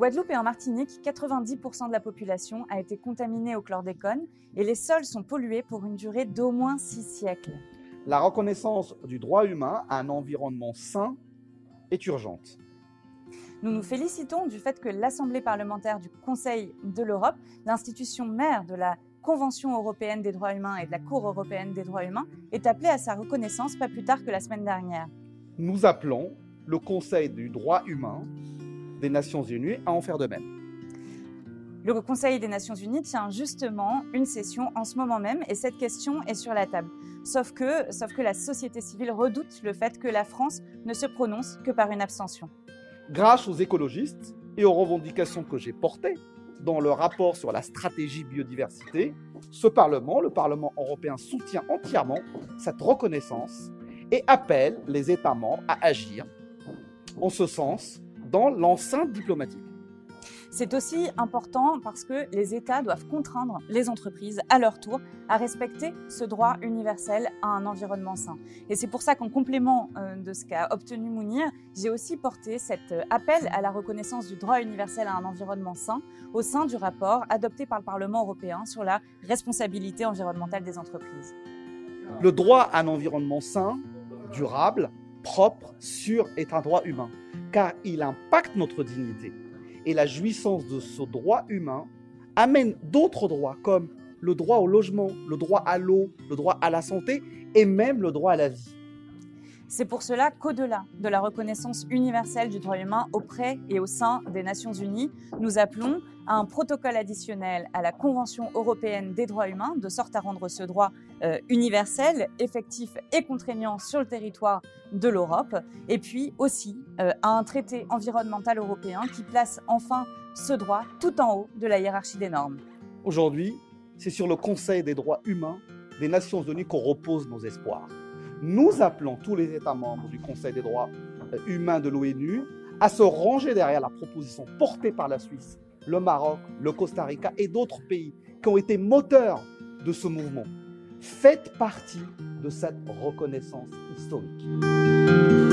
Guadeloupe et en Martinique, 90% de la population a été contaminée au chlordécone et les sols sont pollués pour une durée d'au moins 6 siècles. La reconnaissance du droit humain à un environnement sain est urgente. Nous nous félicitons du fait que l'Assemblée parlementaire du Conseil de l'Europe, l'institution mère de la Convention européenne des droits humains et de la Cour européenne des droits humains, est appelée à sa reconnaissance pas plus tard que la semaine dernière. Nous appelons le Conseil du droit humain des Nations Unies à en faire de même. Le Conseil des Nations Unies tient justement une session en ce moment même et cette question est sur la table. Sauf que la société civile redoute le fait que la France ne se prononce que par une abstention. Grâce aux écologistes et aux revendications que j'ai portées dans le rapport sur la stratégie biodiversité, ce Parlement, le Parlement européen, soutient entièrement cette reconnaissance et appelle les États membres à agir en ce sens dans l'enceinte diplomatique. C'est aussi important parce que les États doivent contraindre les entreprises à leur tour à respecter ce droit universel à un environnement sain. Et c'est pour ça qu'en complément de ce qu'a obtenu Mounir, j'ai aussi porté cet appel à la reconnaissance du droit universel à un environnement sain au sein du rapport adopté par le Parlement européen sur la responsabilité environnementale des entreprises. Le droit à un environnement sain, durable, propre, sûr est un droit humain, car il impacte notre dignité. Et la jouissance de ce droit humain amène d'autres droits comme le droit au logement, le droit à l'eau, le droit à la santé et même le droit à la vie. C'est pour cela qu'au-delà de la reconnaissance universelle du droit humain auprès et au sein des Nations Unies, nous appelons à un protocole additionnel à la Convention européenne des droits humains, de sorte à rendre ce droit universel, effectif et contraignant sur le territoire de l'Europe, et puis aussi à un traité environnemental européen qui place enfin ce droit tout en haut de la hiérarchie des normes. Aujourd'hui, c'est sur le Conseil des droits humains des Nations Unies qu'on repose nos espoirs. Nous appelons tous les États membres du Conseil des droits humains de l'ONU à se ranger derrière la proposition portée par la Suisse, le Maroc, le Costa Rica et d'autres pays qui ont été moteurs de ce mouvement. Faites partie de cette reconnaissance historique.